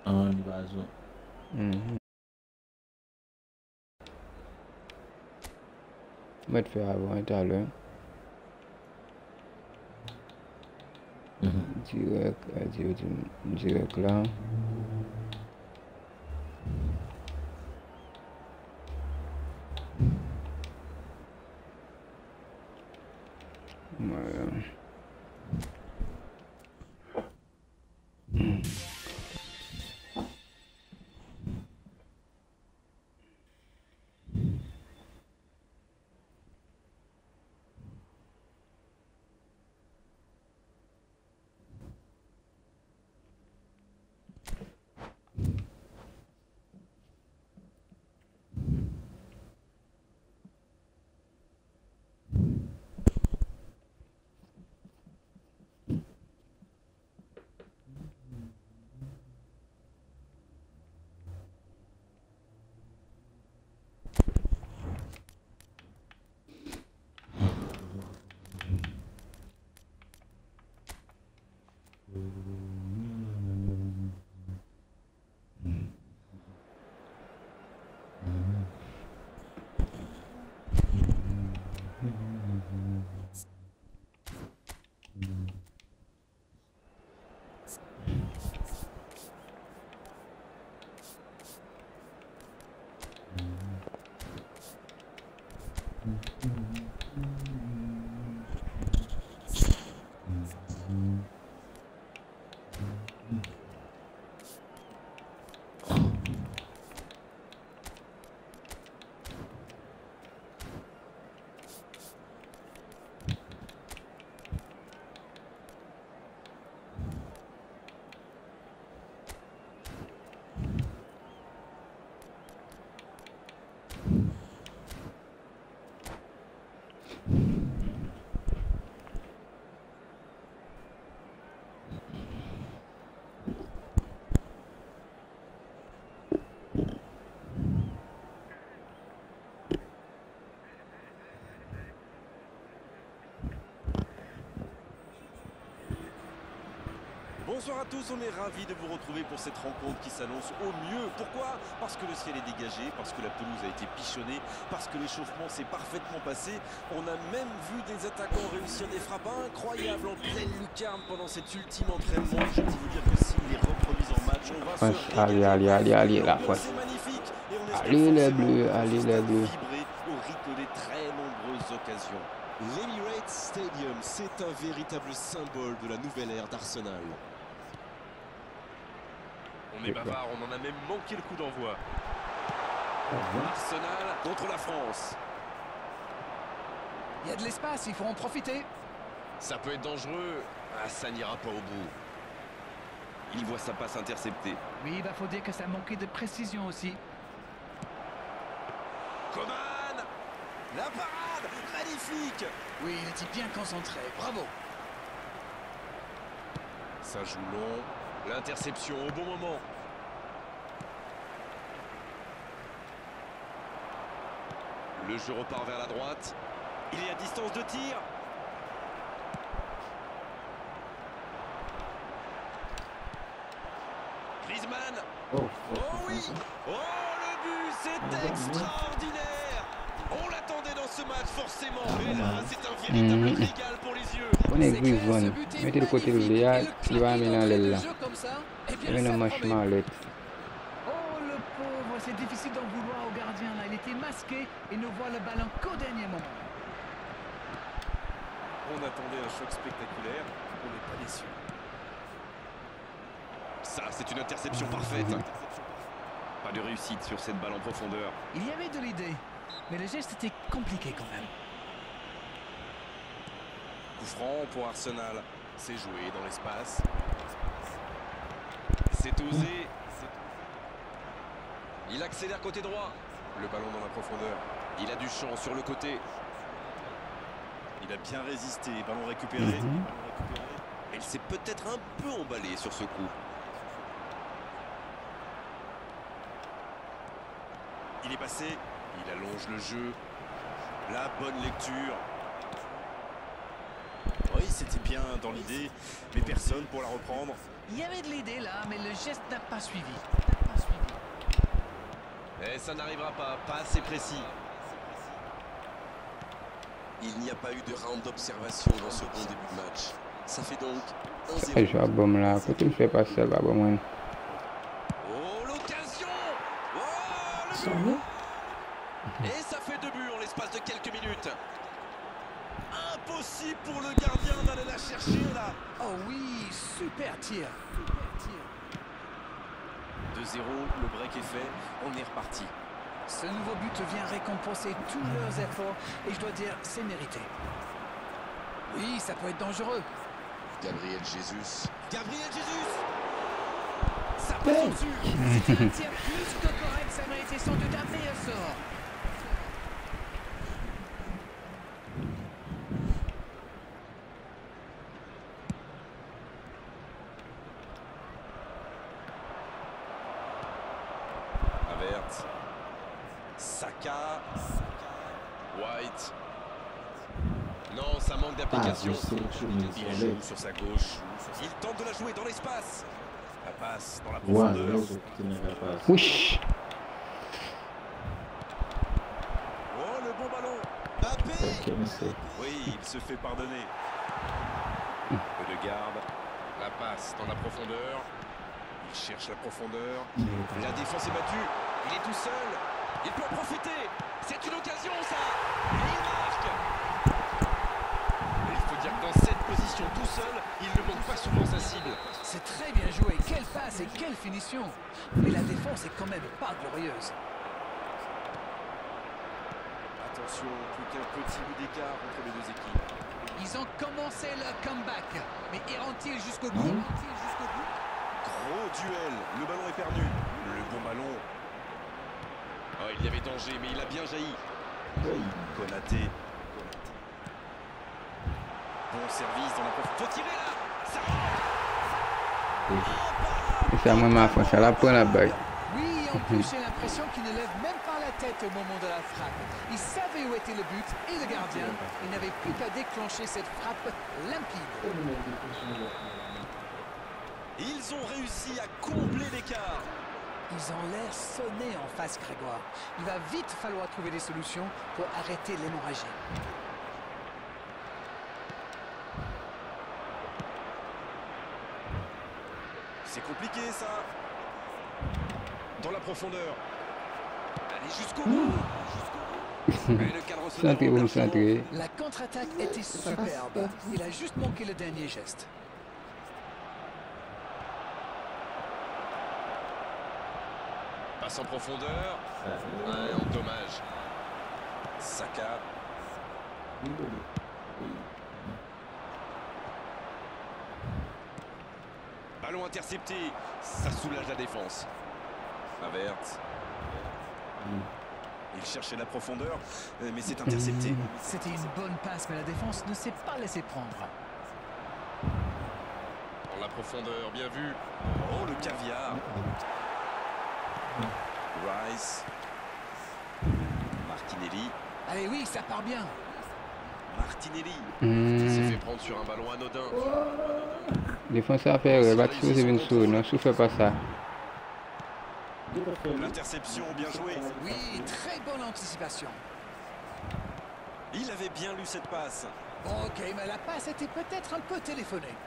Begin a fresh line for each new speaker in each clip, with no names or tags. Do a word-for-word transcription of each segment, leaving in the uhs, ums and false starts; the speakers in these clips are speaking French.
Un oiseau.
Mm-hmm. On va te faire avant tout à l'heure. Direct, direct, direct là. Voilà. Mm.
Bonsoir à tous, on est ravis de vous retrouver pour cette rencontre qui s'annonce au mieux. Pourquoi? Parce que le ciel est dégagé, parce que la pelouse a été pichonnée, parce que l'échauffement s'est parfaitement passé. On a même vu des attaquants réussir des frappes incroyables en pleine lucarne pendant cet ultime entraînement. Je peux vous dire que s'il est repromis en match, on va
Ouais,
se
allez, allez, allez, allez, la fois.
C'est magnifique. Et on espère
Allez les
forcément
bleus,
que
allez
ce
les
stade
bleus.
vibrer au rythme des très nombreuses occasions. L'Emirates Stadium, c'est un véritable symbole de la nouvelle ère d'Arsenal. On est bavard, on en a même manqué le coup d'envoi. Arsenal contre la France.
Il y a de l'espace, il faut en profiter.
Ça peut être dangereux. Ah, ça n'ira pas au bout. Il voit sa passe interceptée.
Oui, il bah, faut dire que ça manquait de précision aussi.
Coman, la parade, magnifique.
Oui, il était bien concentré, bravo.
Ça joue long. L'interception au bon moment. Le jeu repart vers la droite. Il est à distance de tir. Griezmann.
Oh,
Oh oui. Oh, le but, c'est extraordinaire. On l'attendait dans ce match, forcément. Et là, c'est un véritable
Mmh.
régal pour les yeux.
On est
C'est clair, ce
Griezmann.
but est
Mettez le côté de
magnifique.
Léa,
Et le
il va
claquer
amener
d'entrée de
là.
jeu comme ça, eh bien,
Il y a
ça
une
promet.
machine à l'aide.
Oh, le pauvre, c'est difficile d'en vouloir au gardien, là. Il était masqué et nous voit le ballon qu'au dernier moment.
On attendait un choc spectaculaire. On n'est pas déçus. Ça, c'est une interception parfaite. Pas de réussite sur cette balle en profondeur.
Il y avait de l'idée, mais le geste était compliqué quand même.
Coup franc pour Arsenal. C'est joué dans l'espace. C'est osé. Il accélère côté droit. Le ballon dans la profondeur. Il a du champ sur le côté. Il a bien résisté. Ballon récupéré.
Mhm.
Ballon récupéré. Il s'est peut-être un peu emballé sur ce coup. Il est passé. Il allonge le jeu. La bonne lecture. Oui, c'était bien dans l'idée, mais personne pour la reprendre.
Il y avait de l'idée là, mais le geste n'a pas suivi. N'a pas suivi.
Et ça n'arrivera pas, pas assez précis. Il n'y a pas eu de round d'observation dans ce bon début de match. Ça fait donc un zéro.
Je suis bon là. Pourquoi tu me fais pas ça là, bon,
Oh, l'occasion! Oh, le but! Et ça fait deux buts en l'espace de quelques minutes. Impossible pour le gardien d'aller la chercher là.
Oh oui, super tir.
deux zéro, le break est fait, on est reparti.
Ce nouveau but vient récompenser tous leurs efforts et je dois dire, c'est mérité. Oui, ça peut être dangereux.
Gabriel Jesus. Gabriel Jesus! Ça passe
Ouais.
au-dessus.
C'est un tir plus que correct, ça méritait sans doute un meilleur sort.
Avert. Saka. White. Non, ça manque d'application. Il joue sur sa gauche. Il tente de la jouer dans l'espace. La passe dans la profondeur.
Ouch.
Oh, le bon ballon. Mbappé. Oui, il se fait pardonner. Peu de garde. La passe dans la profondeur. Il cherche la profondeur. La défense est battue. Il est tout seul. Il peut en profiter. C'est une occasion, ça. Et il marque. Et il faut dire que dans cette position tout seul, il ne manque pas souvent sa cible.
C'est très bien joué, quelle passe et quelle finition. Mais la défense est quand même pas glorieuse.
Attention, plus qu'un petit bout d'écart entre les deux équipes.
Ils ont commencé leur comeback. Mais iront-ils jusqu'au bout? Iront-ils jusqu'au bout?
Gros duel. Le ballon est perdu. Le bon ballon. Oh, il y avait danger, mais il a bien jailli. Konaté. Bon service dans la profondeur. Faut tirer là. Ça rentre.
C'est à moi ma France, ça la prend la balle.
Oui, en plus j'ai l'impression qu'il ne lève même pas la tête au moment de la frappe. Il savait où était le but et le gardien. Il n'avait plus qu'à déclencher cette frappe limpide.
Ils ont réussi à combler l'écart.
Ils ont l'air sonnés en face, Grégoire. Il va vite falloir trouver des solutions pour arrêter l'hémorragie.
C'est compliqué ça. Dans la profondeur. Allez jusqu'au bout. Jusqu'au bout. Et le cadre se
Centré,
déroule
vous centré.
La contre-attaque était superbe. Il a juste manqué le dernier geste.
Passe en profondeur. Ouais, en dommage. Saka. Ballon intercepté. Ça soulage la défense. Avert. Il cherchait la profondeur, mais c'est intercepté.
C'était une bonne passe, mais la défense ne s'est pas laissée prendre.
Dans la profondeur, bien vu. Oh, le caviar. Rice. Martinelli.
Allez, oui, ça part bien.
Martinelli.
Hmm.
Il s'est fait prendre sur un ballon anodin.
Défense à faire, va tirer une sous, non, souffle pas ça.
L'interception, bien joué.
Oui, très bonne anticipation.
Il avait bien lu cette passe.
Ok, mais la passe était peut-être un peu téléphonée.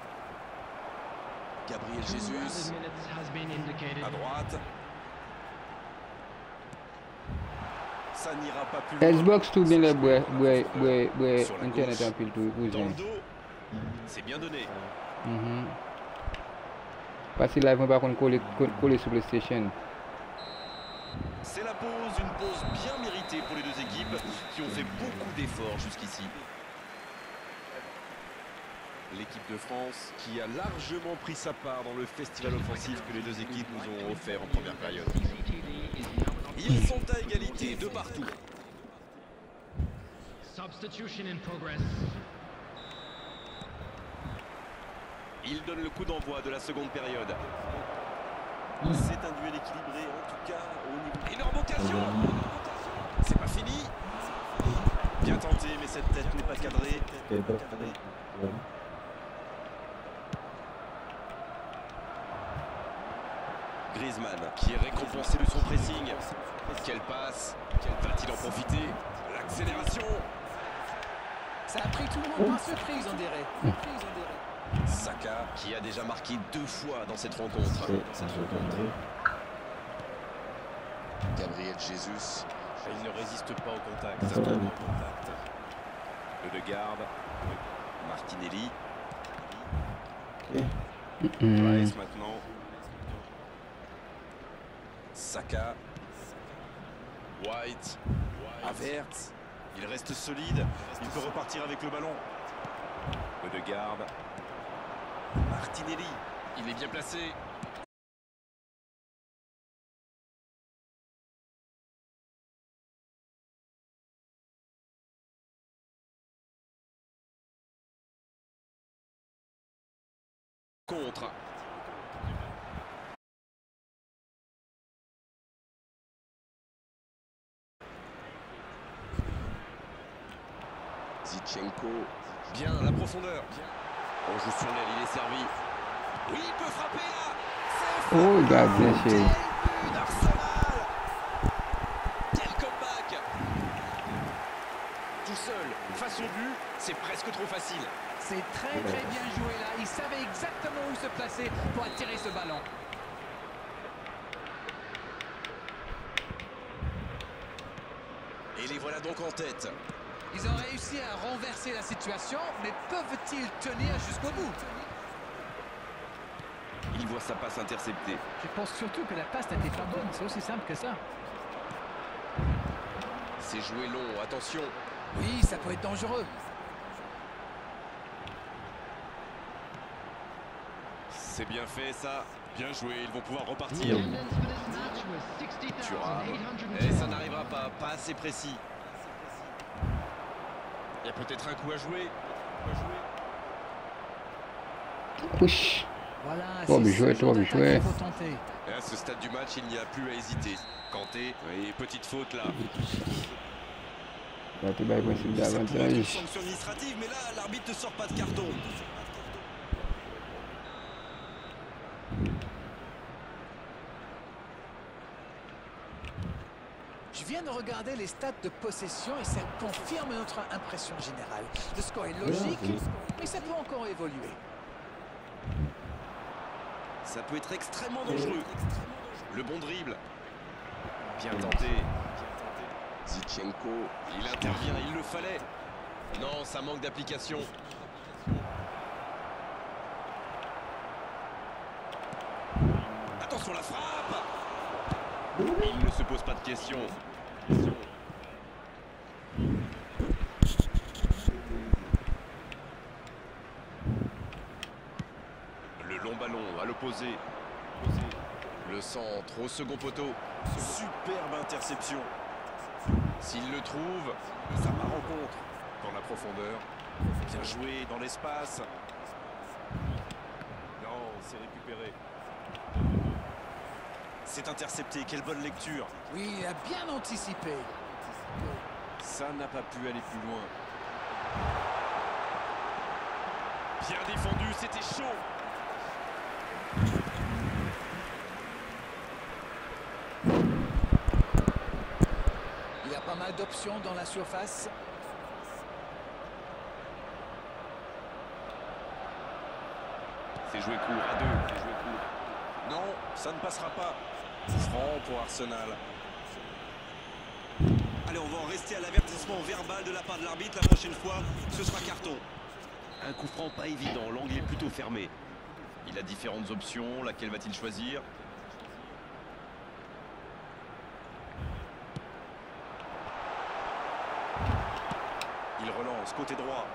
Gabriel Jesus. À droite. Ça n'ira pas plus loin.
Xbox tout bien les bois, bois, bois, bois, internet un peu tout, vous
Dans le
avez.
dos. C'est bien donné.
Mhm. Parce que live on va coller coller sur PlayStation.
C'est la pause, une pause bien méritée pour les deux équipes qui ont fait beaucoup d'efforts jusqu'ici. L'équipe de France qui a largement pris sa part dans le festival offensif que les deux équipes nous ont offert en première période. Ils sont à égalité de partout.
Substitution in progress.
Il donne le coup d'envoi de la seconde période. C'est un duel équilibré, en tout cas au niveau. Énorme occasion. C'est pas fini. Bien tenté, mais cette tête n'est pas cadrée. Griezmann qui est récompensé de son pressing. Quelle passe, va-t-il en profiter? L'accélération.
Ça a pris tout le monde par surprise, on dirait. Surprise, on dirait.
Saka qui a déjà marqué deux fois dans cette rencontre. Cette rencontre. Gabriel Jesus. Il ne résiste pas au contact. Au contact. Le de garde. Martinelli. Price maintenant. Saka. White. Havertz. Il reste solide. Il peut repartir avec le ballon. Le de garde. Martinelli. Il est bien placé. Contre. Zichenko. Bien, la profondeur. On joue sur l'aile, il est servi. Oui, il peut frapper là.
Oh, il a bien fait.
Quel but d'Arsenal. Quel comeback. Tout seul, face au but, c'est presque trop facile.
C'est très très bien joué là. Il savait exactement où se placer pour attirer ce ballon.
Et les voilà donc en tête.
Ils ont réussi à renverser la situation, mais peuvent-ils tenir jusqu'au bout?
Il voit sa passe interceptée.
Je pense surtout que la passe n'était pas bonne. C'est aussi simple que ça.
C'est joué long, attention.
Oui, ça peut être dangereux.
C'est bien fait ça. Bien joué, ils vont pouvoir repartir. Thuram. Et ça n'arrivera pas, pas assez précis. Il y a peut-être un coup à jouer.
Push.
Voilà,
Trop bien joué, trop bien joué.
Et à ce stade du match, il n'y a plus à hésiter. Kanté, oui, petite faute là.
Là, tu vas possible
Ça pourrait être une
d'avantage.
sanction administrative, mais là, l'arbitre ne sort pas de carton.
Je viens de regarder les stats de possession et ça confirme notre impression générale. Le score est logique, mais ça peut encore évoluer.
Ça peut être extrêmement dangereux. Le bon dribble. Bien tenté. Zichenko. Il intervient, il le fallait. Non, ça manque d'application. Attention la frappe. Il ne se pose pas de questions. Le long ballon à l'opposé. Le centre au second poteau. Superbe interception. S'il le trouve, ça part en contre. Dans la profondeur. Bien joué dans l'espace. Non, c'est récupéré. C'est intercepté, quelle bonne lecture.
Oui, il a bien anticipé.
Ça n'a pas pu aller plus loin. Bien défendu, c'était chaud.
Il y a pas mal d'options dans la surface.
C'est joué court à deux. C'est joué court. Non, ça ne passera pas. Franc pour Arsenal. Allez, on va en rester à l'avertissement verbal de la part de l'arbitre. La prochaine fois, ce sera carton. Un coup franc pas évident, l'angle est plutôt fermé. Il a différentes options, laquelle va-t-il choisir? Il relance, côté droit.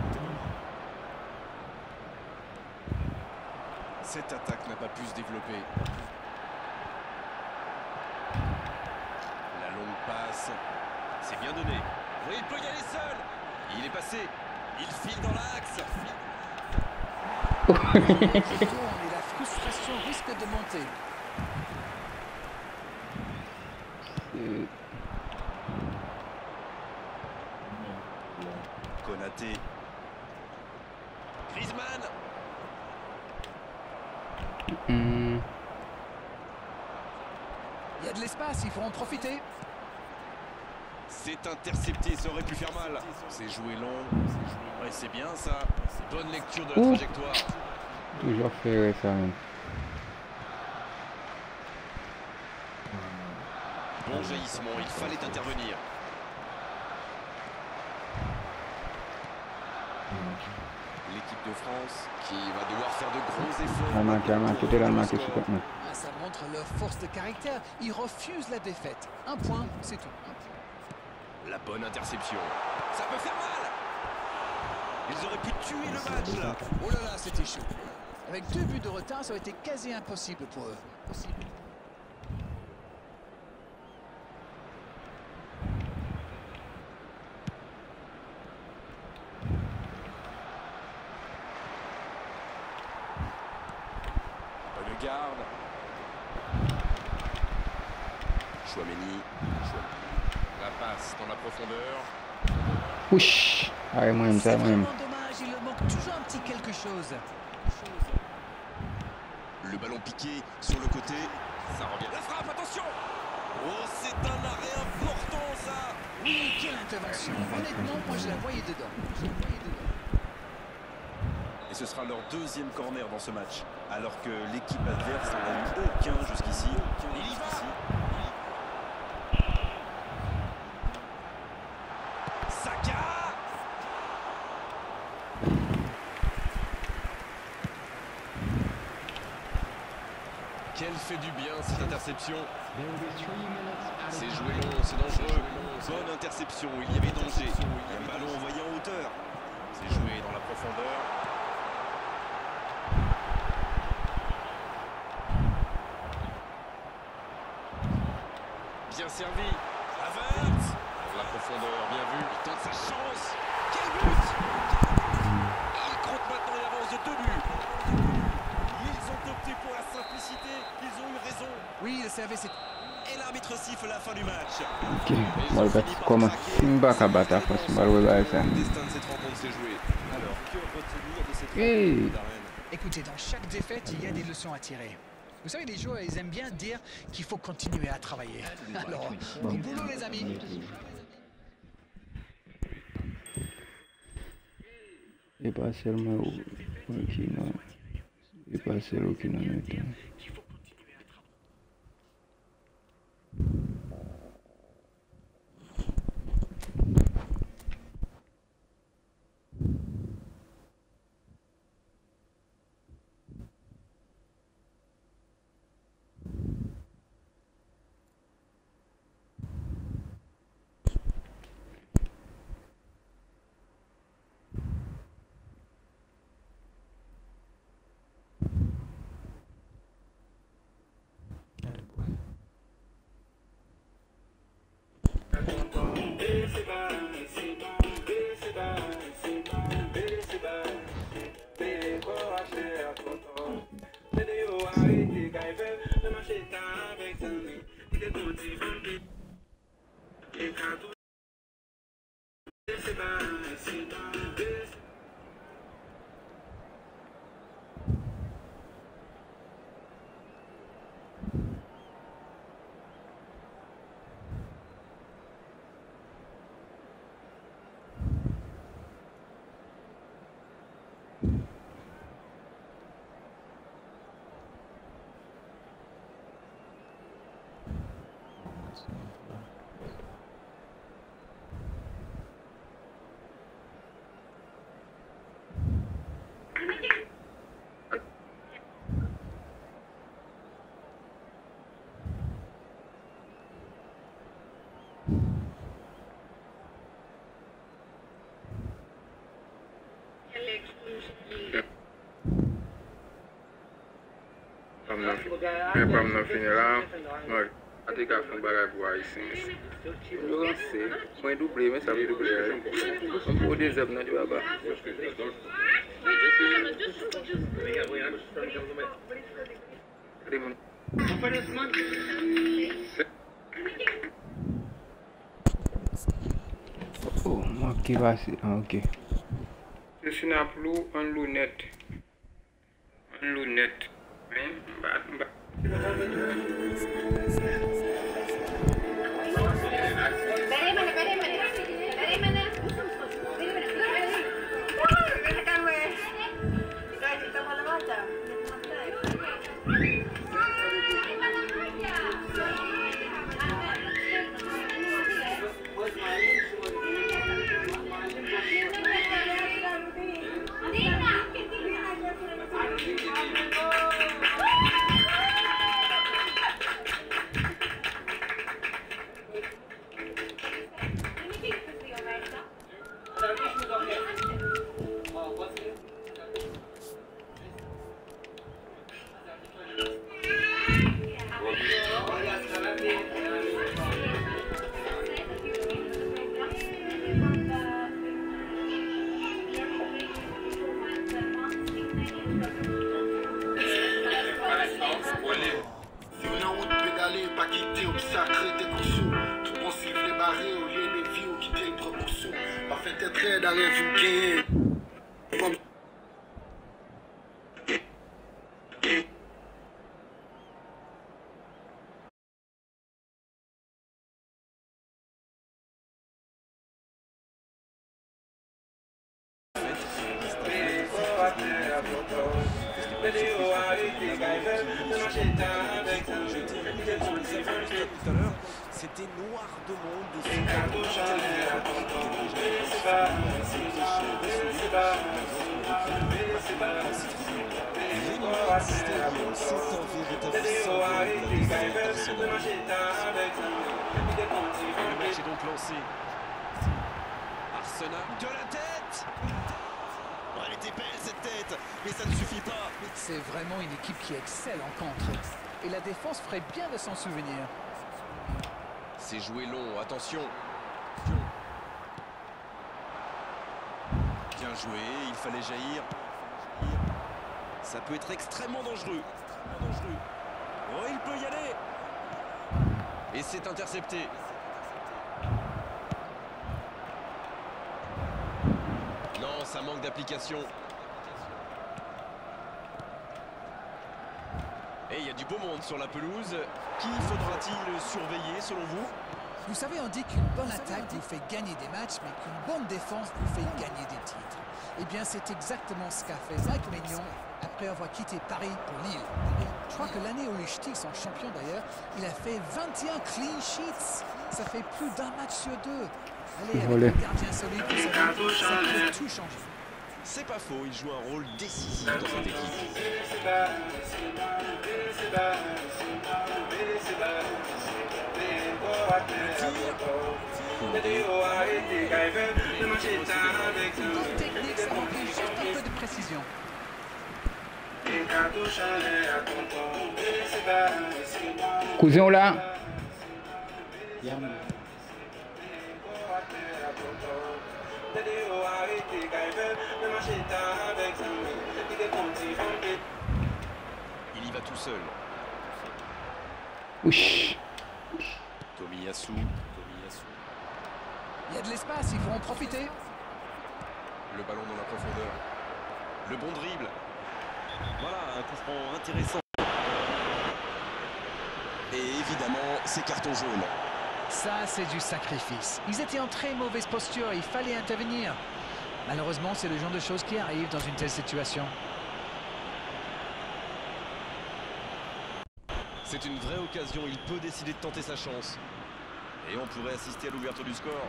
Cette attaque n'a pas pu se développer. La longue passe. C'est bien donné. Oui, il peut y aller seul. Il est passé. Il file dans l'axe.
Et la frustration risque de monter.
Euh,
Konaté. Griezmann.
hum,
Il y a de l'espace, il faut en profiter.
C'est intercepté, ça aurait pu faire mal. C'est joué long. Ouais, c'est bien ça. Bonne lecture de la
Ouh.
trajectoire.
Toujours ferré ça. Même.
Bon jaillissement, il fallait intervenir. L'équipe de France qui va devoir faire de gros efforts.
Elle manque, elle manque, elle a manqué ce coup.
Ah, ça montre leur force de caractère. Ils refusent la défaite. Un point, c'est tout.
La bonne interception. Ça peut faire mal. Ils auraient pu tuer le match là.
Oh là là, c'était chaud. Avec deux buts de retard, ça aurait été quasi impossible pour eux. Possible.
Bonne garde. Chouameni. La passe dans la profondeur.
Ouch. Ah, moi-même, ça,
C'est
moi-même.
vraiment dommage, il leur manque toujours un petit quelque chose.
Le ballon piqué sur le côté. Ça revient. La frappe, attention. Oh, c'est un arrêt important ça.
Oui, quelle intervention. Honnêtement, moi je la voyais dedans. Je la voyais dedans.
Et ce sera leur deuxième corner dans ce match. Alors que l'équipe adverse n'en a eu aucun jusqu'ici. Il y va. Saka. Quelle fait du bien cette interception. C'est joué long, c'est dangereux. Bonne interception, il y avait danger. Un ballon envoyé en hauteur. C'est joué dans la profondeur. Bien servi. Havertz. Dans la profondeur, bien vu. Il tente sa chance. Quel but. Il compte maintenant une avance de deux buts. Ils ont opté pour la simplicité. Ils ont eu raison.
Oui, le service est...
Et l'arbitre siffle la fin du match.
Ok. Ball bat comme Simba qui bat à force. Ball ouais, ouais, ça.
Le destin de cette rencontre s'est joué. Alors, que retenir de cette
Hey.
rencontre d'arène?
Écoutez, dans chaque défaite, il y a des leçons à tirer. Vous savez, les joueurs, ils aiment bien dire qu'il faut continuer à travailler. Alors, bon boulot les amis.
Et pas seulement au qui non. Et pas seulement qui non.
Mwen pa mnen fini la, mwen ate ka fin bagay pou a isi mesi. Mwen lanse, mwen double, men sa vi double a. Mwen pou de zeb nan di waba.
Oh, moi qui va c'est ah, ok.
Je suis na plou an lunette. An lunette. Men, mba, mba.
comme sacré des coussous. Tout bon sifflet barré, au lieu des vies, ou quitter le promotion. Parfait être d'arrêt, vous gagnez. Comme
c'était noir de monde de Le match est donc lancé. Arsenal de la tête. Oh, elle était belle cette tête, mais ça ne suffit pas.
C'est vraiment une équipe qui excelle en contre. Et la défense ferait bien de s'en souvenir.
C'est joué long, attention. Bien joué, il fallait jaillir. Ça peut être extrêmement dangereux. dangereux. Oh, il peut y aller. Et c'est intercepté. Non, ça manque d'application. Et il y a du beau monde sur la pelouse. Qui faudra-t-il surveiller selon vous?
Vous savez, on dit qu'une bonne attaque vous fait gagner des matchs, mais qu'une bonne défense vous fait gagner des titres. Eh bien, c'est exactement ce qu'a fait Mike Maignan après avoir quitté Paris pour Lille. Je crois que l'année où les Ch'tis sont champions d'ailleurs, il a fait vingt et un clean sheets. Ça fait plus d'un match sur deux. Allez, avec
Volé.
un gardien solide, vous savez, ça peut tout changer.
C'est pas faux, il joue un rôle décisif dans cette équipe.
Bonne technique, ça manque juste un peu de précision.
Cousin là.
Il y va tout seul.
Ouch.
Tomiyasu.
Il y a de l'espace, il faut en profiter.
Le ballon dans la profondeur. Le bon dribble. Voilà, un coup franc intéressant. Et évidemment, c'est carton jaune.
Ça, c'est du sacrifice. Ils étaient en très mauvaise posture, il fallait intervenir. Malheureusement, c'est le genre de choses qui arrivent dans une telle situation.
C'est une vraie occasion, il peut décider de tenter sa chance. Et on pourrait assister à l'ouverture du score.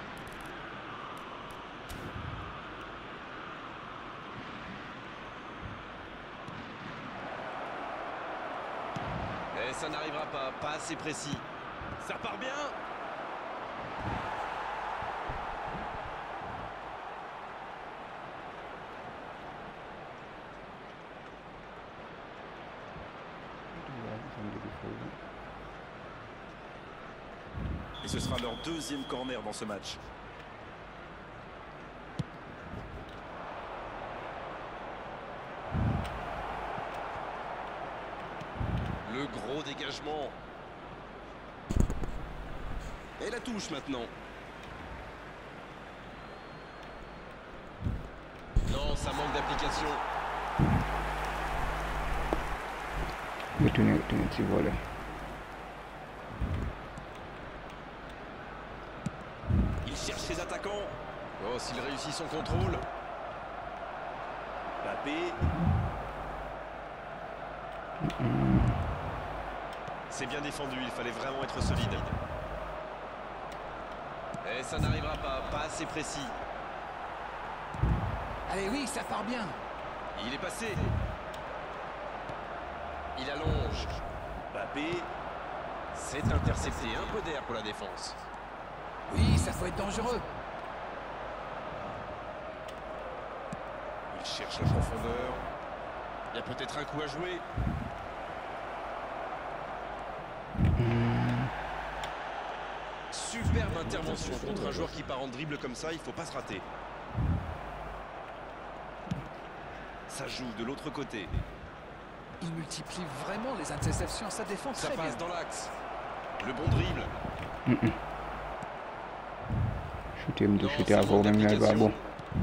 Et ça n'arrivera pas, pas assez précis. Ça part bien. Et ce sera leur deuxième corner dans ce match. Le gros dégagement. Et la touche maintenant. Non, ça manque d'application.
Retourner, retourner, petit volet.
Il cherche ses attaquants. Oh, s'il réussit son contrôle. Mbappé. C'est bien défendu, il fallait vraiment être solide. Et ça n'arrivera pas, pas assez précis.
Allez, oui, ça part bien.
Il est passé. Il allonge. Mbappé. C'est intercepté. Un peu d'air pour la défense.
Oui, ça peut être dangereux.
Il cherche la profondeur. Il y a peut-être un coup à jouer. Superbe intervention contre un joueur qui part en dribble comme ça, il ne faut pas se rater. Ça joue de l'autre côté.
Il multiplie vraiment les interceptions, ça défend
Ça
très bien.
passe dans l'axe. Le bon dribble.
Mm -mm. Shooter, me shooter avant même là, bah bon.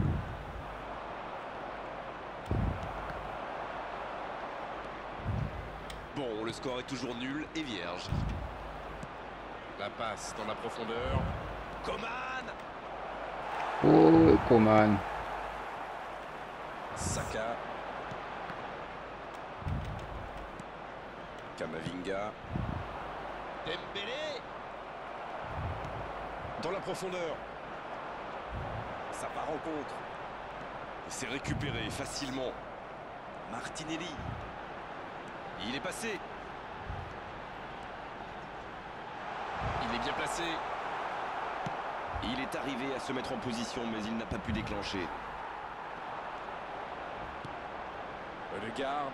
Bon, le score est toujours nul et vierge. La passe dans la profondeur. Coman.
Oh, Coman.
Saka. Kamavinga. Dembélé. Dans la profondeur. Ça part en contre. C'est récupéré facilement. Martinelli. Il est passé. Il est bien placé. Il est arrivé à se mettre en position, mais il n'a pas pu déclencher. Le garde.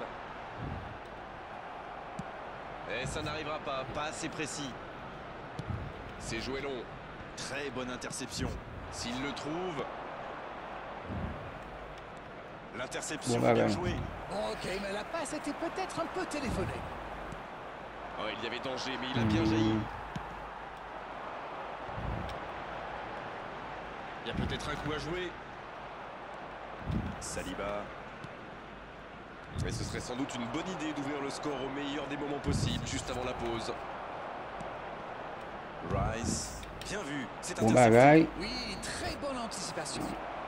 Et ça n'arrivera pas, pas assez précis. C'est joué long. Très bonne interception. S'il le trouve. L'interception,
bon,
bien jouée.
Ok, mais la passe était peut-être un peu téléphonée.
Oh, il y avait danger, mais il a bien jailli. Il y a peut-être un coup à jouer. Saliba. Mais ce serait sans doute une bonne idée d'ouvrir le score au meilleur des moments possibles, juste avant la pause. Rice. Bien vu. C'est
Bon bagaille.
Oui, très bonne anticipation.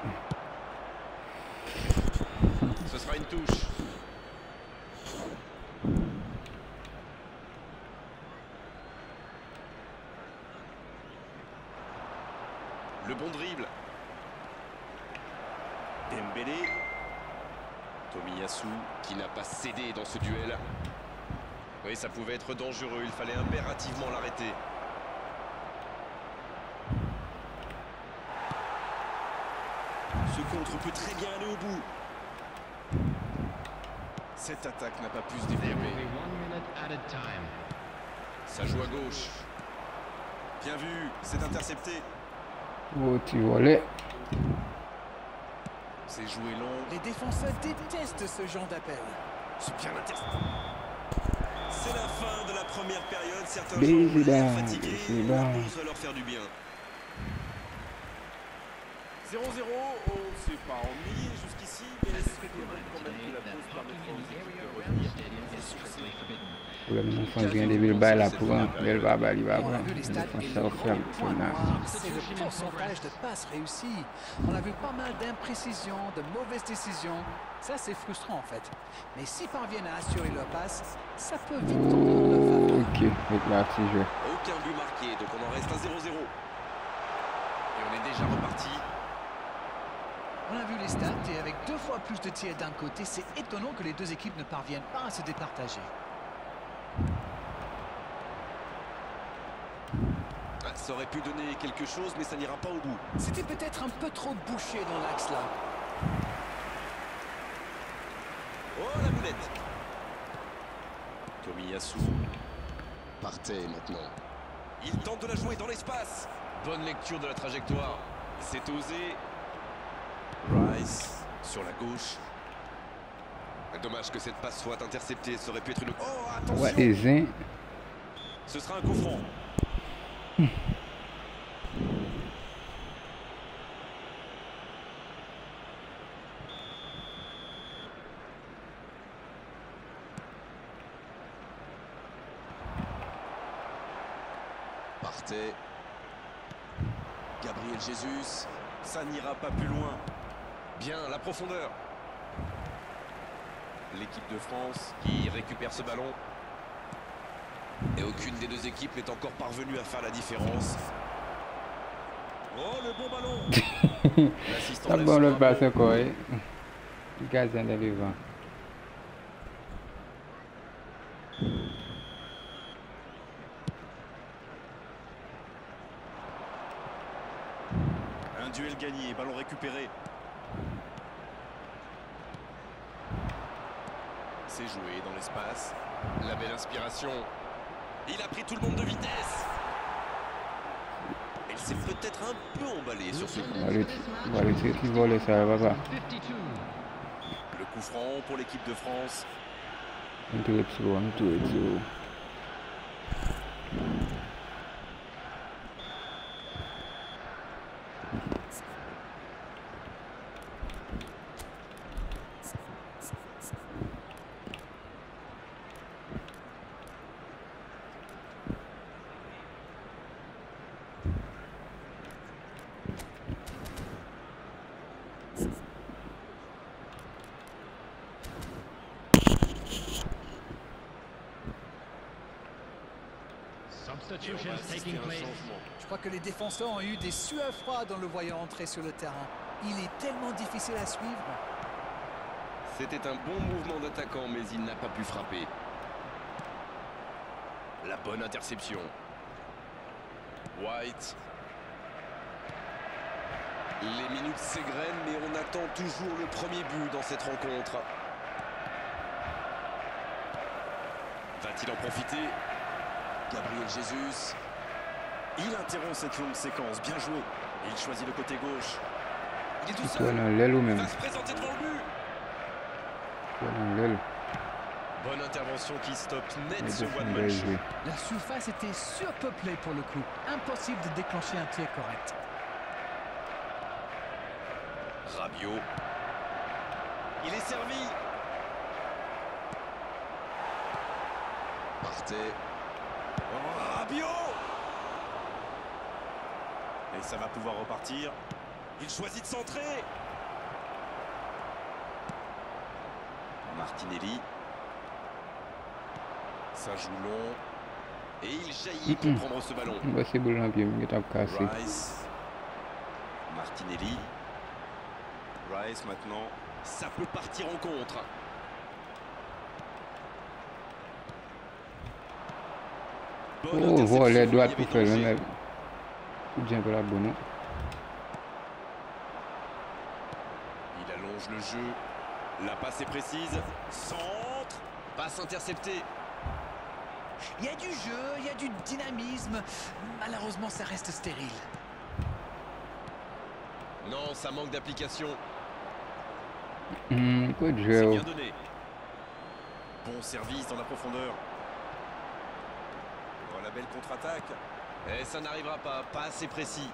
Ce sera une touche. Le bon dribble. Dembélé. Tomiyasu qui n'a pas cédé dans ce duel. Oui, ça pouvait être dangereux. Il fallait impérativement l'arrêter. Ce contre peut très bien aller au bout. Cette attaque n'a pas pu se développer. Ça joue à gauche. Bien vu, c'est intercepté.
Oh, tu volais.
C'est joué long.
Les défenseurs détestent ce genre d'appel.
C'est bien intercepté. C'est la fin de la première période. Certains
Baiser
joueurs
bas,
fatigués.
baiser
La
bas.
pause va leur faire du bien. zéro zéro, oh, c'est pas ennuyé jusqu'ici, mais ce serait dommage quand même que la pause permettra aux équipes de revenir.
Pour le moment, on vient de Bilbao là pour un bel baba, il va
On a
avoir.
vu les stats et
Ça
le
va faire
gros
le
point
final.
noir, c'est le pourcentage de passes réussies. On a vu pas mal d'imprécisions, de mauvaises décisions. Ça, c'est frustrant en fait. Mais s'ils parviennent à assurer leur passe, ça peut vite tomber en leur faveur.
Ok, avec la petite jeu.
Aucun but marqué, donc on en reste à zéro zéro. Et on est déjà reparti.
On a vu les stats et avec deux fois plus de tirs d'un côté, c'est étonnant que les deux équipes ne parviennent pas à se départager.
Ça aurait pu donner quelque chose, mais ça n'ira pas au bout.
C'était peut-être un peu trop bouché dans l'axe là.
Oh, la boulette. Tomiyasu. Partez maintenant. Il tente de la jouer dans l'espace. Bonne lecture de la trajectoire. C'est osé. Rice sur la gauche. Dommage que cette passe soit interceptée. Ça aurait pu être une... Oh, attention.
Ouais, les uns.
Ce sera un coup franc. Partez. Gabriel Jesus. Ça n'ira pas plus loin. Bien, la profondeur. L'équipe de France qui récupère ce ballon. Et aucune des deux équipes n'est encore parvenue à faire la différence. Oh, le bon ballon. L'assistant
Ça
laisse
bon
son
le
drapeau.
passe quoi. Le gardien de devant.
Un duel gagné, ballon récupéré. C'est joué dans l'espace. La belle inspiration. Il a pris tout le monde de vitesse. Il s'est peut-être un peu emballé sur ce coup.
On va le on va le tirer qui vole, ça va pas.
Le coup franc pour l'équipe de France.
Un tour et tout, un tour et tout.
Substitutions
assister
taking
à un
place.
changement.
Je crois que les défenseurs ont eu des sueurs froides en le voyant entrer sur le terrain. Il est tellement difficile à suivre.
C'était un bon mouvement d'attaquant, mais il n'a pas pu frapper. La bonne interception. White. Les minutes s'égrènent, mais on attend toujours le premier but dans cette rencontre. Va-t-il en profiter? Gabriel Jesus. Il interrompt cette longue séquence. Bien joué. Et il choisit le côté gauche. Il est tout
Toi
seul.
dans l'aile ou
Il
même.
va se présenter devant le but.
Toi dans l'aile.
Bonne intervention qui stoppe net
Les
ce
deux sont
one-man
bien
show.
joués.
La surface était surpeuplée pour le coup. Impossible de déclencher un tir correct.
Rabiot. Il est servi. Partey. Rabiot. Et ça va pouvoir repartir. Il choisit de centrer. Martinelli. Ça joue long. Et il jaillit pour
Mm-mm.
prendre ce ballon.
Bah, c'est bon, un pied, il est cassé.
Rice. Martinelli. Rice maintenant. Ça peut partir en contre. Bonne
Oh,
interception,
voilà,
il y
droite
avait
pour faire
danger.
le tout bien pour la bonne.
Il allonge le jeu. La passe est précise. Centre. Passe interceptée.
Il y a du jeu, il y a du dynamisme. Malheureusement, ça reste stérile.
Non, ça manque d'application.
Hum, coup de
C'est
jeu.
bien donné. Bon service dans la profondeur. Oh, la belle contre-attaque. Et ça n'arrivera pas. Pas assez précis.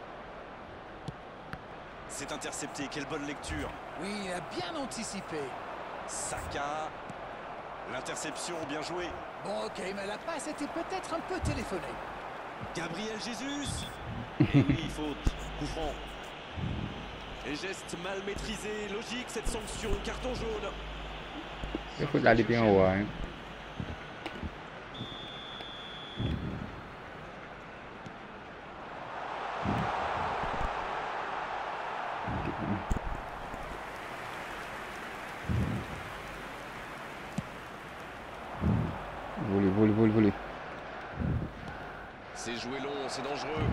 C'est intercepté. Quelle bonne lecture.
Oui, il a bien anticipé.
Saka. L'interception, bien joué.
Bon, ok, mais la passe était peut-être un peu téléphonée.
Gabriel Jesus. Et oui, faute. Coup franc. Et geste mal maîtrisé. Logique cette sanction. Carton jaune.
Il faut aller bien haut. Hein. Voler, voler, voler, voler.
C'est joué long, c'est dangereux.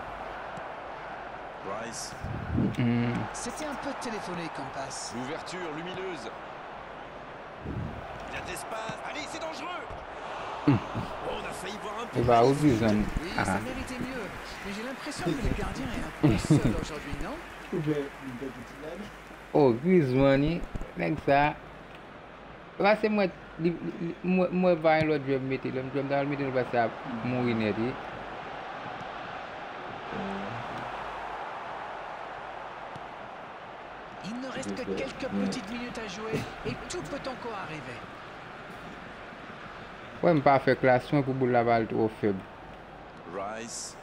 Rice.
Hum,
C'était un peu téléphoné comme passe.
L'ouverture lumineuse. Il y a de l'espace. Allez, c'est dangereux. Oh, on a failli voir un peu.
il va au Griezmann.
Oui,
Ah,
ça méritait mieux. Mais j'ai l'impression que le gardien est un peu seul aujourd'hui, non?
oh, Griezmann, like ça. Là, c'est moi, li- li- moi, moi, va l'autre job mettre, le job dans le milieu, il va ça mourir net. eh.
Il ne reste que quelques petites minutes à jouer et tout peut encore arriver.
Ouais, mais pas faire classement pour boule la balle trop faible.
Rice.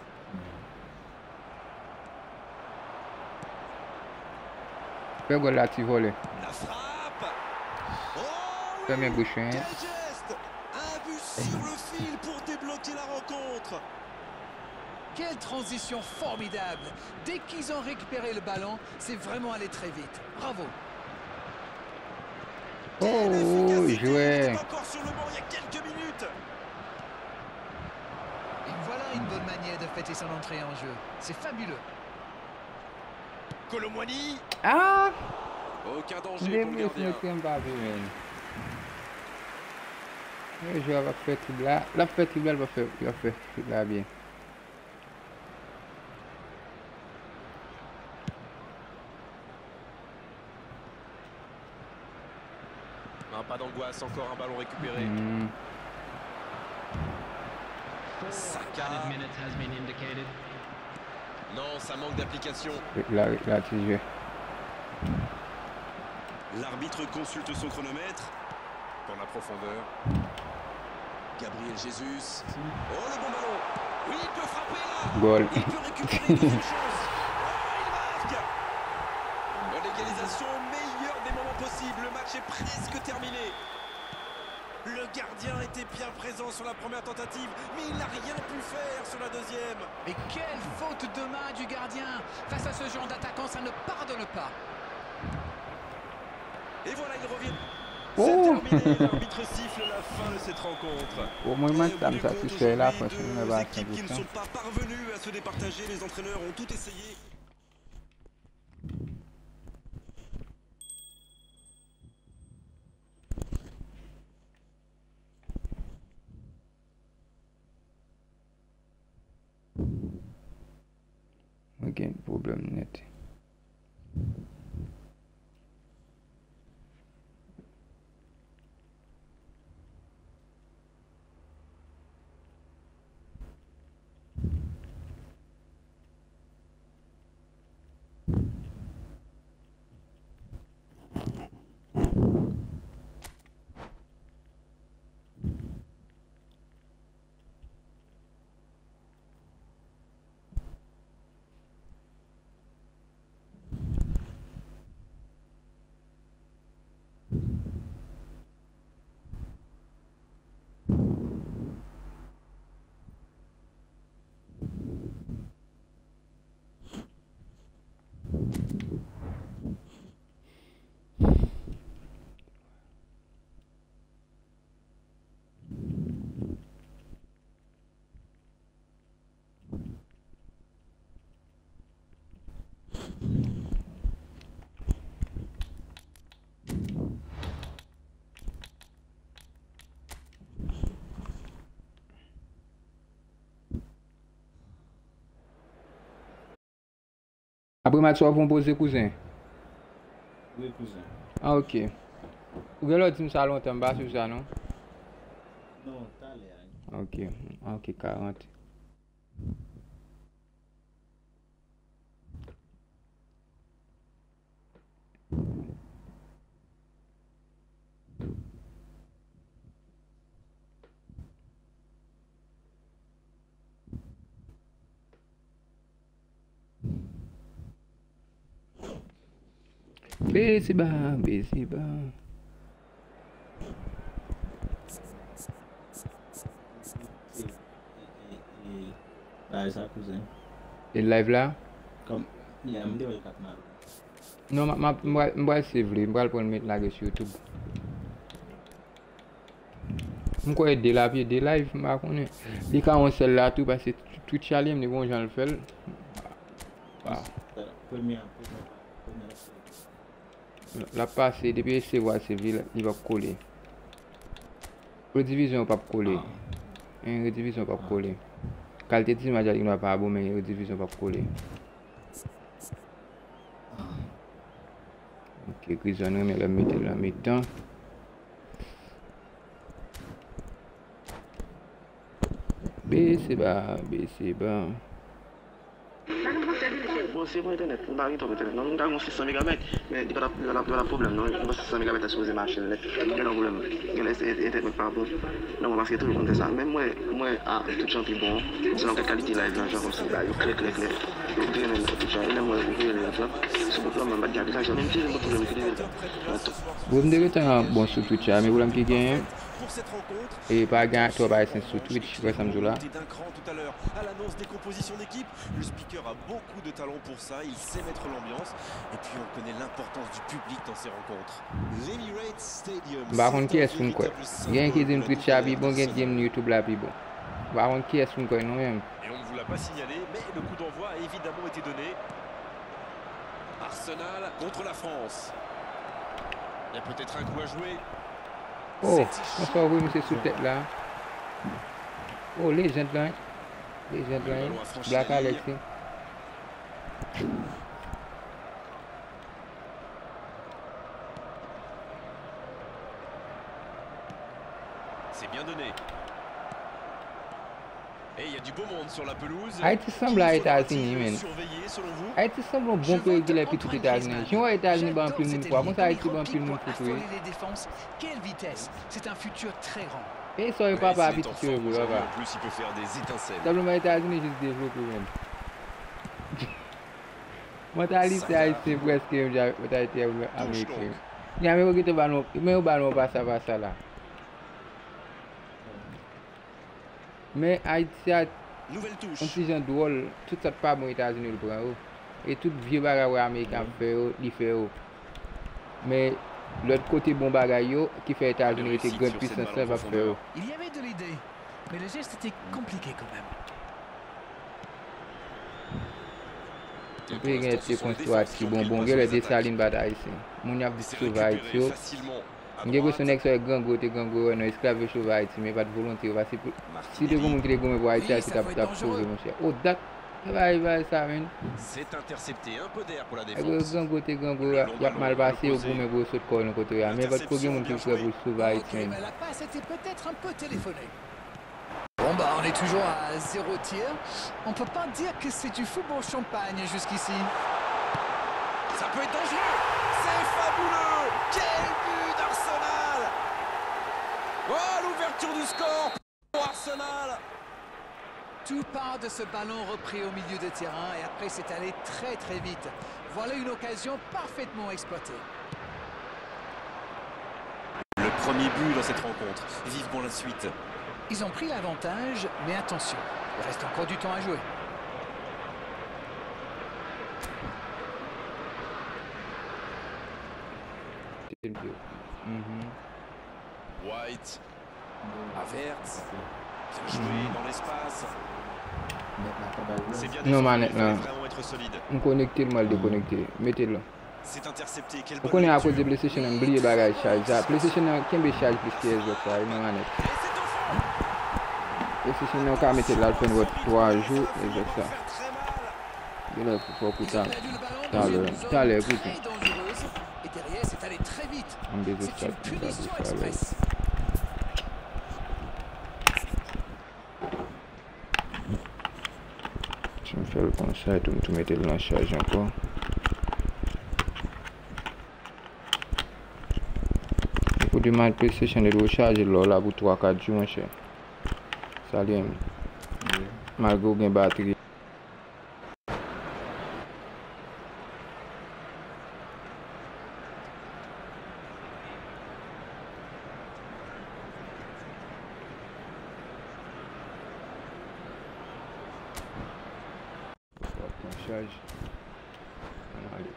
Fais goal là, tu voles.
La frappe. Oh oui.
Premier bouchon.
Quel geste. Un but sur le fil pour débloquer la rencontre.
Quelle transition formidable! Dès qu'ils ont récupéré le ballon, c'est vraiment allé très vite. Bravo!
Oh,
Efficacité. Il
joué.
était encore sur le banc il y a quelques minutes.
Et voilà une bonne manière de fêter son entrée en jeu. C'est fabuleux.
Colomwani.
Ah!
Aucun danger
Les
pour le
mecs ne
gardien.
tiennent pas bien. Le joueur va faire tout là. La fait tout là, il va faire, il va faire tout là bien.
Non, pas d'angoisse, encore un ballon récupéré.
Hum.
Saka.
Added minutes has been indicated.
Non, ça manque d'application.
Là, là, tu joues.
L'arbitre consulte son chronomètre. Dans la profondeur. Gabriel Jesus. Oh, le bon ballon. Oui, il peut frapper là.
Goal.
Il peut récupérer une deuxième chance. Oh, il marque. L'égalisation au meilleur des moments possibles. Le match est presque terminé. Le gardien était bien présent sur la première tentative, mais il n'a rien pu faire sur la deuxième.
Et quelle faute de main du gardien. Face à ce genre d'attaquant, ça ne pardonne pas.
Et voilà, il revient.
Oh.
C'est terminé, l'arbitre siffle la fin de cette rencontre.
Au moment où ça me satisfait là, parce que
deux
je ne vais pas
équipes qui ne sont pas parvenues à se départager, les entraîneurs ont tout essayé.
Aucun problème net. Après match, on va poser cousin.
Oui, cousin.
Ah, ok. Vous avez dit ça longtemps, bas sur ça, non?
Non, t'as l'air.
Ok, ok, quarante. Besi ba, besi ba.
Là, ça, cousin.
Et live là?
Comme, il y a un vidéo de quatre mal.
Non, ma, ma, moi, moi, c'est vrai, moi, je vais le mettre là sur YouTube. Je vais aider là, puis des live, je connais. Les cas, on sait là tout, parce que tout challenge, les bons gens le font. Voilà.
Première,
La passe, depuis c'est voir c'est vrai, il va coller. Redivision pas coller. Une redivision pas coller. Qualité d'image il ne va pas bon mais redivision pas coller. Ok, Grison mais la mettre la mi-temps. B c'est bas, B c'est bas.
Bon, c'est bon internet, on va arrêter le téléphone. Nous avons six cents mégabytes, mais il n'y a pas de problème. Nous avons six cents mégabytes sur les machines. Il n'y a pas de problème. Il y a internet par rapport. Donc on va faire tout le monde ça. Même moi, moi, à tout champ plus bon, selon quelle qualité live, genre comme ça, il clair, clair, clair. Il y a tout champ. Il y a moi, vous voyez les gens. Sur le plan, on va dire que ça, j'ai même si j'ai pas de problème.
Vous me dites que c'est bon sur Twitch, mais vous l'avez qui gagne. Et pas gagner, toi, pas être sur Twitch, quoi, ça me joue là.
D'un cran tout à l'heure à l'annonce des compositions d'équipe. Le speaker a beaucoup de talent pour ça, il sait mettre l'ambiance. Et puis on connaît l'importance du public dans ces rencontres. L'Emirates Stadium.
Par contre, qui est-ce qu'on quoi? Il y a un qui dit une Twitch à bon, il y a un YouTube là, puis bon. Par contre, qui est-ce qu'on quoi, non même?
Et on ne vous l'a pas signalé, mais le coup d'envoi a évidemment été donné. Arsenal contre la France. Il y a peut-être un coup à jouer.
Oh, on s'en va, monsieur sous tête là. Oh, les gens là. Les gens là. Black Alexis.
C'est bien donné. Et il y a du beau monde sur la pelouse.
Haïti semble à États-Unis, man. Haïti semble un bon pays de la petite États-Unis. Je vois États-Unis ban plus monde quoi. Comment ça Haïti ban plus monde pour tout?
Quelle vitesse! C'est un futur très grand.
Et ça pas pas habitué sur vous là.
En plus, il peut faire des étincelles.
Simplement États-Unis juste développé même. Mentalité haïtienne presque j'ai mentalité américaine. Il y a même qui te ballon, mais au ballon pas ça va ça là. Mais Haïti a
Nouvelle
un
touche.
petit genre drôle. Tout ça pas bon aux États-Unis le prend. Et tout vieux bagage américain fait, il fait. Mais l'autre côté bon bagage qui fait États-Unis était grande puissance, ça va faire.
Il y avait de l'idée, mais le geste était compliqué quand même.
On peut gagner des construits bon bon gars les Dessalines bataille ici. Mon y a vu sauver Haïti. On a besoin d'être sur grand côté grand gros non esclave sauver Haïti mais pas de volonté va c'est si des gens qui les gomme pour Haïti c'est t'a sauver mon cher. Oh date va va ça men.
C'est intercepté, un peu d'air pour la défense.
Grand côté grand gros y a mal passé au gomme pour sauter corps le côté mais votre programme qui fait pour sauver Haïti.
Mais la passe était peut-être un peu téléphonée. Bon bah on est toujours à zéro tir. On peut pas dire que c'est du football champagne jusqu'ici.
Ça peut être dangereux. C'est fabuleux. Quel but d'Arsenal. Oh l'ouverture du score pour Arsenal.
Tout part de ce ballon repris au milieu de terrain et après c'est allé très très vite. Voilà une occasion parfaitement exploitée.
Le premier but dans cette rencontre. Vivement la suite.
Ils ont pris l'avantage, mais attention, il reste encore du temps à jouer.
White. Havertz. Bien joué dans l'espace. C'est bien
Non,
défendu,
manette,
il fallait
non.
vraiment être solide.
On connecte le mal déconnecté. Mettez-le.
C'est intercepté. Quel
On
bonne
connaît à cause de
lecture.
PlayStation on oublie bagage charge. Ça PlayStation qui me charge plus que les autres ça, non manette.
Et c'est au fond.
PlayStation on peut mettre là le faire votre trois jours et
Vraiment
ça.
faire très mal.
Il là faut
Ils
écouter.
ont perdu le ballon
T'as
dans
le
une zone
t'as le
très
écoute.
dangereuse et derrière c'est allé très vite.
On désolé
C'est une punition express.
Tu me fais le conseil, tu me tu mettez le en charge encore. Pour du mal PlayStation de recharger là pour trois quatre jours mon cher. Salut. Malgré une batterie. Charge. Allez.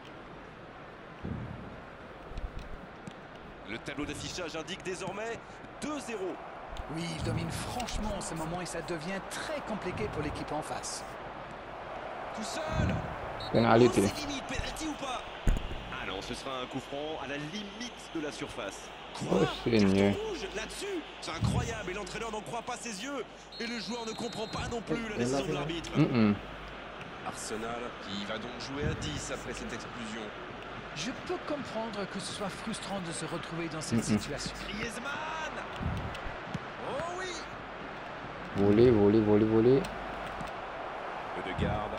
Le tableau d'affichage indique désormais deux zéro.
Oui, il domine franchement en ce moment et ça devient très compliqué pour l'équipe en face.
Tout seul.
Pénalité.
Oh, c'est limite, penalty ou pas? Ah non, ce sera un coup franc à la limite de la surface. Quoi?
Oh, Seigneur.
Carton rouge là-dessus? C'est incroyable et l'entraîneur n'en croit pas ses yeux. Et le joueur ne comprend pas non plus la décision de l'arbitre.
Mm -mm.
Arsenal qui va donc jouer à dix après cette explosion.
Je peux comprendre que ce soit frustrant de se retrouver dans cette
Mm-mm.
situation.
Griezmann. Oh oui.
Voler, voler, voler, voler.
Peu de garde.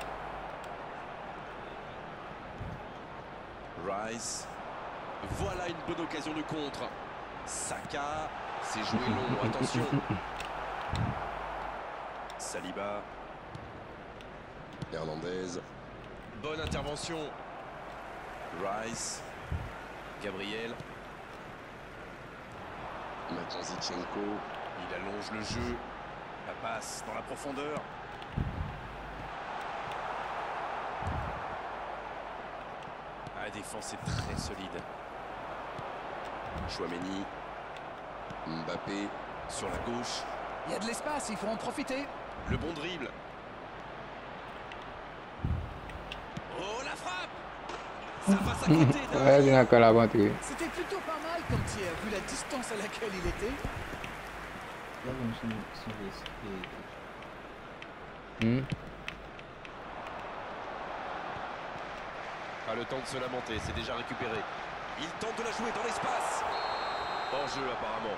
Rice. Voilà une bonne occasion de contre. Saka. C'est joué long, attention. Saliba. Hernandez. Bonne intervention. Rice. Gabriel. Maintenant Zichenko. Il allonge le jeu. La passe dans la profondeur. La défense est très solide. Chouameni. Mbappé sur la gauche.
Il y a de l'espace, il faut en profiter.
Le bon dribble. Oh la frappe. Ça passe à côté.
Ouais, il y a encore la batterie.
C'était plutôt pas mal comme tir, vu la distance à laquelle il était.
Hmm.
Pas le temps de se lamenter, c'est déjà récupéré. Il tente de la jouer dans l'espace. Hors jeu apparemment.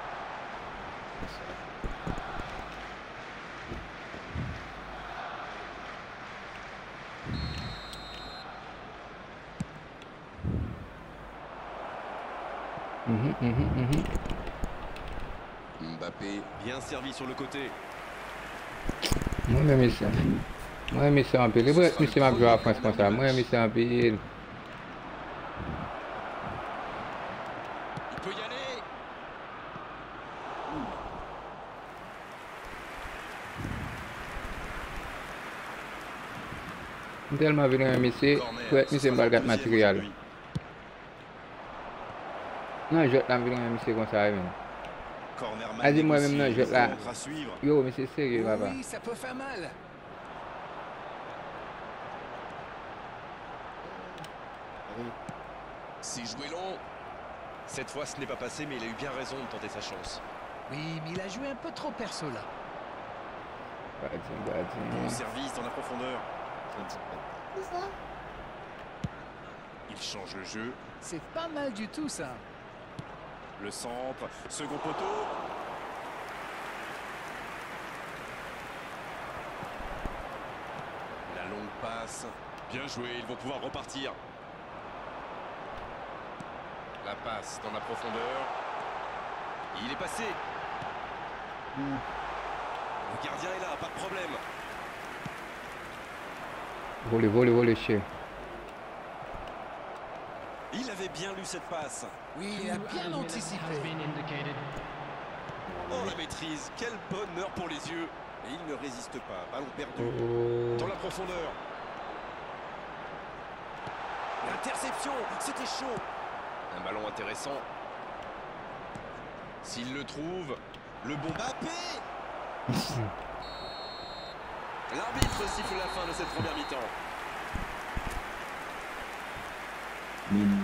Mhm, mhm, mhm.
Mbappé, bien servi sur le côté.
Moi, j'aime ça. Moi, j'aime ça un peu. Les vrais, monsieur m'a joué à France comme ça. Moi, j'aime ça un peu.
Il peut y aller.
Tellement venu un monsieur, pour être monsieur Mbalgat matériel. Non, je vais venir un monsieur comme ça. Vas-y, moi-même, non, je vais là. Yo, mais c'est sérieux, papa.
Oui, ça peut faire mal.
C'est joué long. Cette fois, ce n'est pas passé, mais il a eu bien raison de tenter sa chance.
Oui, mais il a joué un peu trop perso là.
Bon service dans la profondeur. Il change le jeu.
C'est pas mal du tout ça.
Le centre, second poteau. La longue passe. Bien joué, ils vont pouvoir repartir. La passe dans la profondeur. Il est passé. Le gardien est là, pas de problème.
Volez, volez, volez, chien.
Il avait bien lu cette passe.
Oui, il a bien anticipé.
Oh, la maîtrise, quel bonheur pour les yeux. Et il ne résiste pas, ballon perdu.
Oh.
Dans la profondeur. L'interception, c'était chaud. Un ballon intéressant. S'il le trouve, le bon Mbappé. L'arbitre siffle la fin de cette première mi-temps.
Mignon.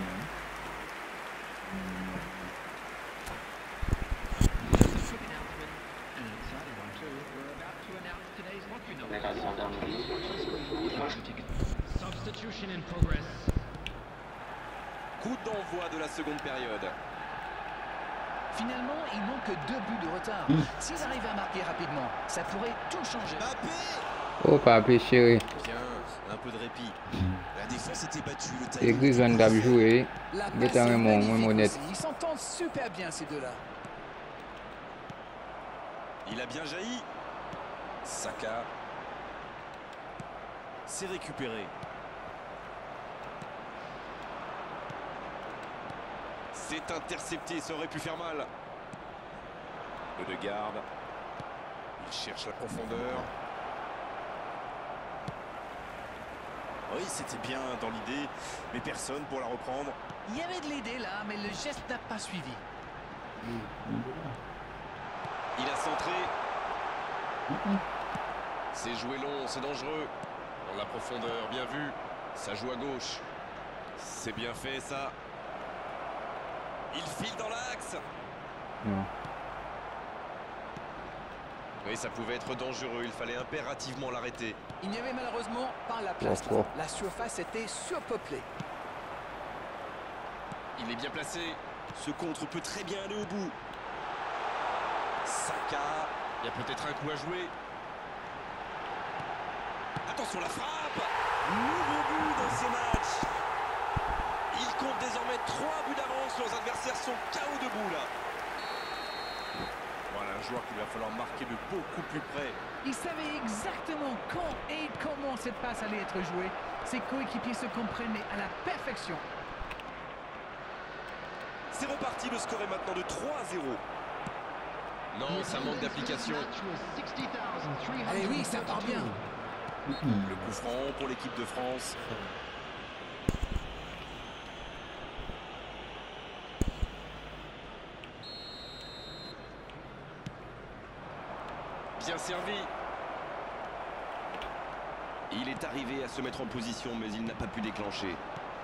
Substitution in progress.
Coup d'envoi de la seconde période.
Finalement, ils n'ont que deux buts de retard. S'ils arrivent à marquer rapidement, ça pourrait tout changer.
Mbappé.
Oh, papi, chéri.
Bien, un peu de répit. La défense était battue. Le
Les Grizzlies doivent jouer.
La
Il
passe
est
est
vraiment
magnifique
honnête.
aussi. Ils s'entendent super bien ces deux-là.
Il a bien jailli. Saka. C'est récupéré. C'est intercepté, ça aurait pu faire mal. Le de garde. Il cherche la profondeur. Oui, c'était bien dans l'idée, mais personne pour la reprendre.
Il y avait de l'idée là, mais le geste n'a pas suivi.
Il a centré. C'est joué long, c'est dangereux. Dans la profondeur, bien vu. Ça joue à gauche. C'est bien fait, ça. Il file dans l'axe.
Non.
Oui, ça pouvait être dangereux. Il fallait impérativement l'arrêter.
Il n'y avait malheureusement pas la place.
Pourquoi?
La surface était surpeuplée.
Il est bien placé. Ce contre peut très bien aller au bout. Saka. Il y a peut-être un coup à jouer. Attention, la frappe. Nouveau but dans ce match. Il compte désormais trois buts d'avance. Leurs adversaires sont K O debout là. Voilà un joueur qu'il va falloir marquer de beaucoup plus près.
Il savait exactement quand et comment cette passe allait être jouée. Ses coéquipiers se comprennent à la perfection.
C'est reparti, le score est maintenant de trois à zéro. Non, ça manque d'application.
Allez, oui, ça part bien.
Le coup franc pour l'équipe de France. Bien servi. Il est arrivé à se mettre en position, mais il n'a pas pu déclencher.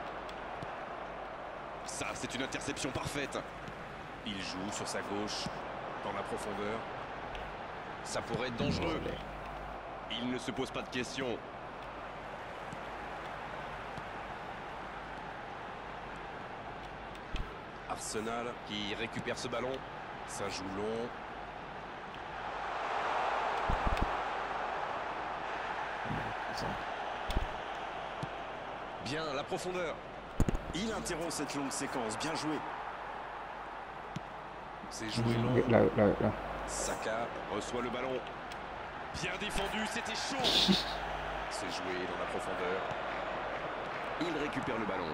Ça, c'est une interception parfaite. Il joue sur sa gauche, dans la profondeur. Ça pourrait être dangereux. Il ne se pose pas de questions. Arsenal qui récupère ce ballon. Ça joue long. Bien, la profondeur. Il interrompt cette longue séquence. Bien joué. C'est joué long.
Là, là, là.
Saka reçoit le ballon. Bien défendu, c'était chaud. C'est joué dans la profondeur. Il récupère le ballon.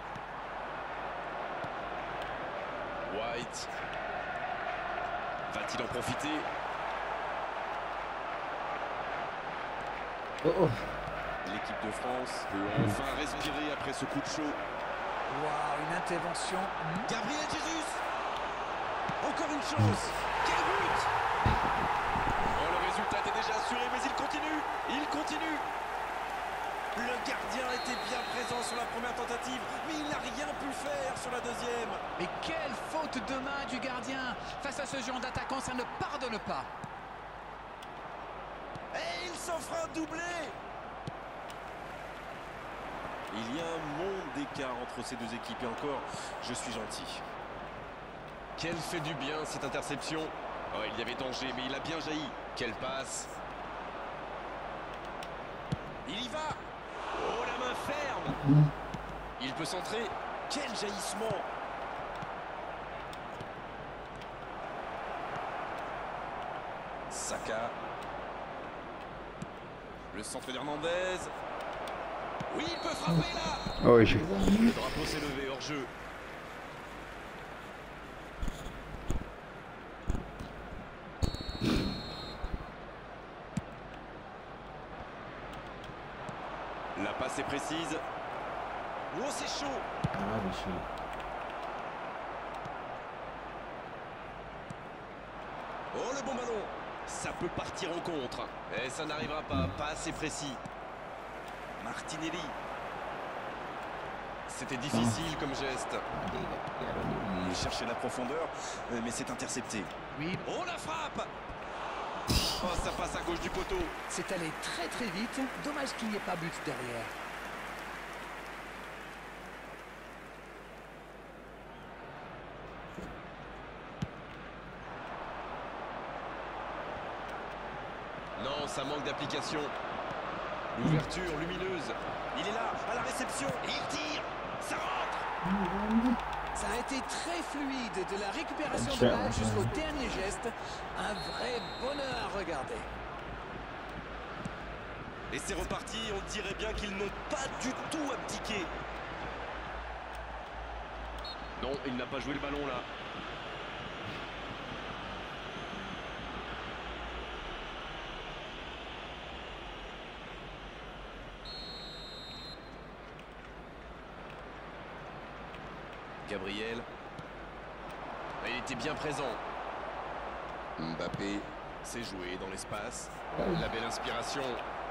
White. Va-t-il en profiter?
Oh, oh.
L'équipe de France peut enfin respirer après ce coup de chaud.
Waouh, une intervention.
Gabriel Jesus. Encore une chance. Quel but! Oh, le résultat était déjà assuré, mais il continue. Il continue. Le gardien était bien présent sur la première tentative, mais il n'a rien pu faire sur la deuxième.
Mais quelle faute de main du gardien. Face à ce genre d'attaquant, ça ne pardonne pas.
Et il s'offre un doublé. Il y a un monde d'écart entre ces deux équipes et encore, je suis gentil. Quelle fait du bien cette interception. Oh, il y avait danger, mais il a bien jailli. Quelle passe. Il y va. Oh, la main ferme. Il peut centrer. Quel jaillissement. Saka. Le centre d'Hernandez. Oui, il peut frapper là.
Oh, je...
Le drapeau s'est levé hors jeu. La passe est précise. Oh, c'est chaud.
Ah, mais chaud.
Oh, le bon ballon. Ça peut partir en contre. Et ça n'arrivera pas. Pas assez précis. Martinelli. C'était difficile comme geste. Il cherchait la profondeur, mais c'est intercepté.
Oui.
Oh, la frappe. Oh, ça passe à gauche du poteau.
C'est allé très très vite. Dommage qu'il n'y ait pas but derrière.
Non, ça manque d'application. L'ouverture lumineuse. Il est là, à la réception. Et il tire. Ça rentre.
Ça a été très fluide de la récupération de balle jusqu'au dernier geste. Un vrai bonheur à regarder.
Et c'est reparti. On dirait bien qu'ils n'ont pas du tout abdiqué. Non, il n'a pas joué le ballon là. Gabriel. Il était bien présent. Mbappé s'est joué dans l'espace. La belle inspiration.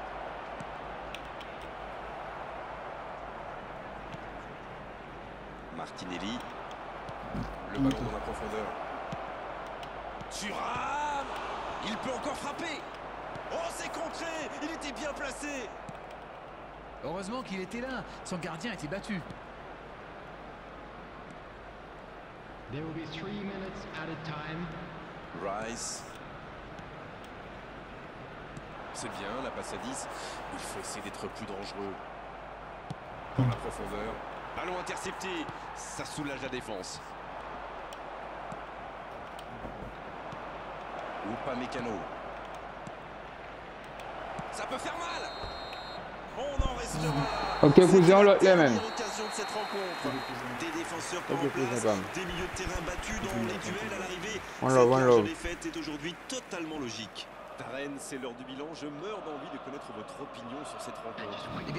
Martinelli. Le ballon dans la profondeur. Thuram. Il peut encore frapper. Oh, c'est contré. Il était bien placé.
Heureusement qu'il était là. Son gardien était battu.
There will be three minutes added time.
Rice. C'est bien, la passe à dix. Il faut essayer d'être plus dangereux. Dans la profondeur. Ballon intercepté. Ça soulage la défense. Ou pas Mécano. Ça peut faire mal. On en restera.
Ok, cousin, l'autre les mêmes.
L'occasion de cette rencontre. Des défenseurs pas
Ok,
en place,
cousin,
des milieux de terrain battus dans les duels à l'arrivée.
One love, one
Cette
love.
large défaite est aujourd'hui totalement logique. Darren, c'est l'heure du bilan. Je meurs d'envie de connaître votre opinion sur cette rencontre.